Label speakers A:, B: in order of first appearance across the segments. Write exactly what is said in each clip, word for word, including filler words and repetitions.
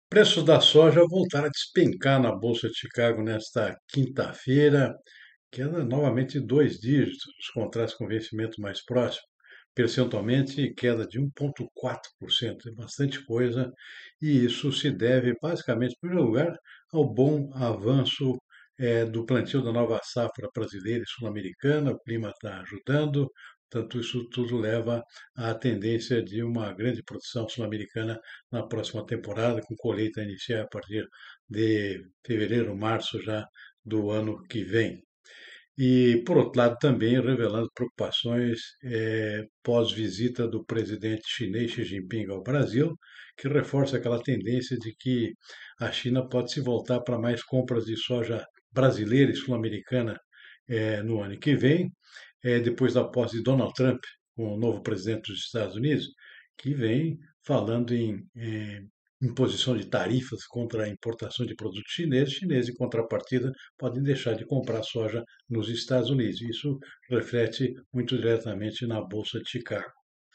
A: Preços da soja voltaram a despencar na Bolsa de Chicago nesta quinta-feira, queda novamente de dois dígitos, os contratos com vencimento mais próximo, percentualmente queda de um vírgula quatro por cento, é bastante coisa, e isso se deve basicamente, em primeiro lugar, ao bom avanço eh, do plantio da nova safra brasileira e sul-americana, o clima está ajudando, portanto, isso tudo leva à tendência de uma grande produção sul-americana na próxima temporada, com colheita a iniciar a partir de fevereiro, março já do ano que vem. E, por outro lado, também revelando preocupações eh, pós-visita do presidente chinês Xi Jinping ao Brasil, que reforça aquela tendência de que a China pode se voltar para mais compras de soja brasileira e sul-americana eh, no ano que vem, eh, depois da posse de Donald Trump, o novo presidente dos Estados Unidos, que vem falando em eh, imposição de tarifas contra a importação de produtos chineses. Chineses, em contrapartida, podem deixar de comprar soja nos Estados Unidos. Isso reflete muito diretamente na Bolsa de Chicago.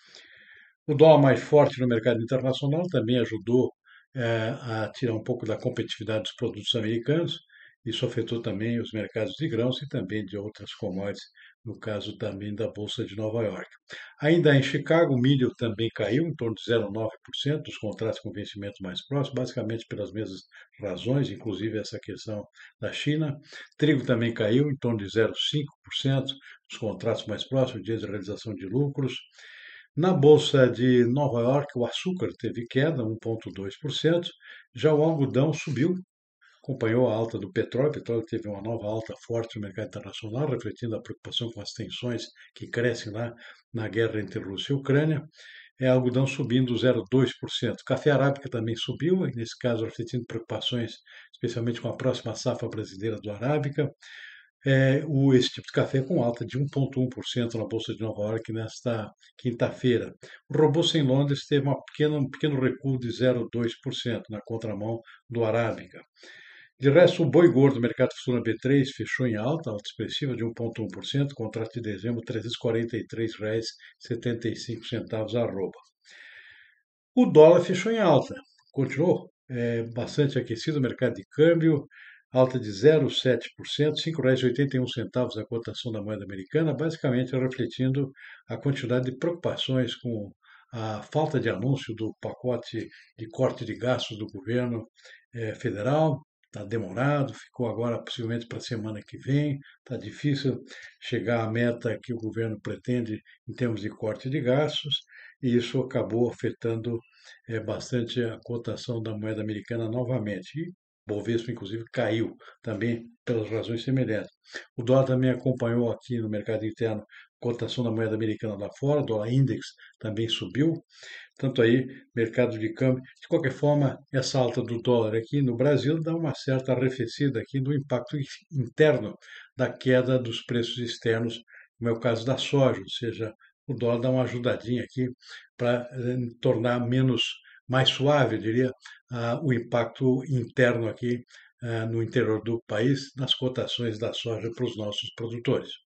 A: O dólar mais forte no mercado internacional também ajudou eh, a tirar um pouco da competitividade dos produtos americanos. Isso afetou também os mercados de grãos e também de outras commodities, no caso também da Bolsa de Nova York. Ainda em Chicago, o milho também caiu em torno de zero vírgula nove por cento dos contratos com vencimento mais próximo, basicamente pelas mesmas razões, inclusive essa questão da China. Trigo também caiu em torno de zero vírgula cinco por cento dos contratos mais próximos, dias de realização de lucros. Na Bolsa de Nova York, o açúcar teve queda, um vírgula dois por cento, já o algodão subiu, acompanhou a alta do petróleo. O petróleo teve uma nova alta forte no mercado internacional, refletindo a preocupação com as tensões que crescem lá na guerra entre Rússia e Ucrânia. É algodão subindo zero vírgula dois por cento. Café arábica também subiu, nesse caso refletindo preocupações, especialmente com a próxima safra brasileira do arábica. É, o, esse tipo de café com alta de um vírgula um por cento na Bolsa de Nova York nesta quinta-feira. O Robusta em Londres teve uma pequena, um pequeno recuo de zero vírgula dois por cento na contramão do arábica. De resto, o boi gordo do mercado futuro B três fechou em alta, alta expressiva de um vírgula um por cento, contrato de dezembro trezentos e quarenta e três reais e setenta e cinco centavos arroba. O dólar fechou em alta, continuou é, bastante aquecido o mercado de câmbio, alta de zero vírgula sete por cento, cinco reais e oitenta e um centavos a cotação da moeda americana, basicamente refletindo a quantidade de preocupações com a falta de anúncio do pacote de corte de gastos do governo eh, federal. Está demorado, ficou agora possivelmente para a semana que vem. Está difícil chegar à meta que o governo pretende em termos de corte de gastos, e isso acabou afetando é, bastante a cotação da moeda americana novamente. E o Bovespa, inclusive, caiu também pelas razões semelhantes. O dólar também acompanhou aqui no mercado interno a cotação da moeda americana lá fora, o dólar index também subiu. Tanto aí, mercado de câmbio. De qualquer forma, essa alta do dólar aqui no Brasil dá uma certa arrefecida aqui do impacto interno da queda dos preços externos, como é o caso da soja, ou seja, o dólar dá uma ajudadinha aqui para eh, tornar menos, mais suave, eu diria, ah, o impacto interno aqui ah, no interior do país nas cotações da soja para os nossos produtores.